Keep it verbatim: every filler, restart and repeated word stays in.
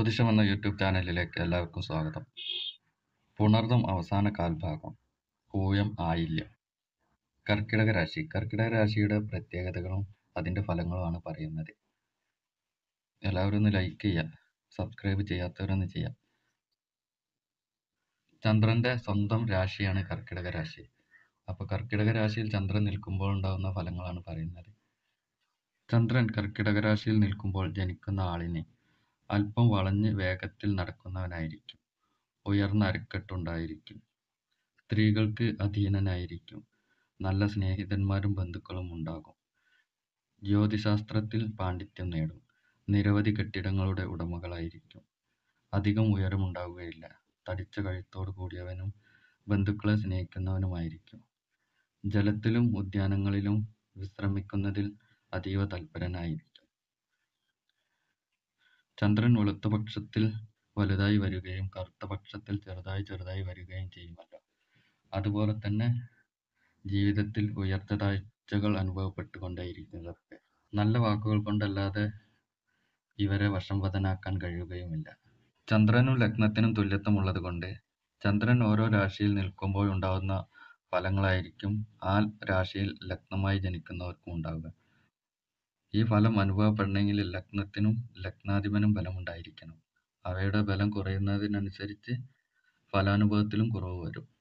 ജ്യോതിഷം എന്ന യൂട്യൂബ് ചാനലിലേക്ക് എല്ലാവർക്കും സ്വാഗതം. പുണർദം അവസാന കാൽഭാഗം, പൂയം ആയില്യം. കർക്കിടക രാശി. കർക്കിടക രാശിയുടെ പ്രത്യേകതകളും അതിൻ്റെ ഫലങ്ങളുമാണ് പറയുന്നത്. എല്ലാവരും ഒന്ന് ലൈക്ക് ചെയ്യുക, സബ്സ്ക്രൈബ് ചെയ്യാത്തവരൊന്ന് ചെയ്യാം. ചന്ദ്രന്റെ സ്വന്തം രാശിയാണ് കർക്കിടക രാശി. അപ്പോൾ കർക്കിടക രാശിയിൽ ചന്ദ്രൻ നിൽക്കുമ്പോൾ ഉണ്ടാകുന്ന ഫലങ്ങളാണ് പറയുന്നത്. ചന്ദ്രൻ കർക്കിടക രാശിയിൽ നിൽക്കുമ്പോൾ ജനിക്കുന്ന ആളിന് അല്പം വളഞ്ഞ് വേഗത്തിൽ നടക്കുന്നവനായിരിക്കും. ഉയർന്ന അരക്കെട്ടുണ്ടായിരിക്കും. സ്ത്രീകൾക്ക് അധീനനായിരിക്കും. നല്ല സ്നേഹിതന്മാരും ബന്ധുക്കളും ഉണ്ടാകും. ജ്യോതിശാസ്ത്രത്തിൽ പാണ്ഡിത്യം നേടും. നിരവധി കെട്ടിടങ്ങളുടെ ഉടമകളായിരിക്കും. അധികം ഉയരമുണ്ടാവുകയില്ല. തടിച്ച കഴുത്തോടു കൂടിയവനും ബന്ധുക്കളെ സ്നേഹിക്കുന്നവനുമായിരിക്കും. ജലത്തിലും ഉദ്യാനങ്ങളിലും വിശ്രമിക്കുന്നതിൽ അതീവ തൽപരനായിരിക്കും. ചന്ദ്രൻ വെളുത്ത പക്ഷത്തിൽ വലുതായി വരികയും കറുത്ത പക്ഷത്തിൽ ചെറുതായി ചെറുതായി വരികയും ചെയ്യുമല്ലോ. അതുപോലെ തന്നെ ജീവിതത്തിൽ ഉയർച്ച താഴ്ചകൾ അനുഭവപ്പെട്ടുകൊണ്ടേയിരിക്കുന്നവർക്ക് നല്ല വാക്കുകൾ കൊണ്ടല്ലാതെ ഇവരെ വശംവദനാക്കാൻ കഴിയുകയുമില്ല. ചന്ദ്രനും ലഗ്നത്തിനും തുല്യത്വമുള്ളത് കൊണ്ട് ചന്ദ്രൻ ഓരോ രാശിയിൽ നിൽക്കുമ്പോഴുണ്ടാകുന്ന ഫലങ്ങളായിരിക്കും ആ രാശിയിൽ ലഗ്നമായി ജനിക്കുന്നവർക്കും ഉണ്ടാവുക. ഈ ഫലം അനുഭവപ്പെടണമെങ്കിൽ ലഗ്നത്തിനും ലഗ്നാധിപനും ബലമുണ്ടായിരിക്കണം. അവയുടെ ബലം കുറയുന്നതിനനുസരിച്ച് ഫലാനുഭവത്തിലും കുറവ് വരും.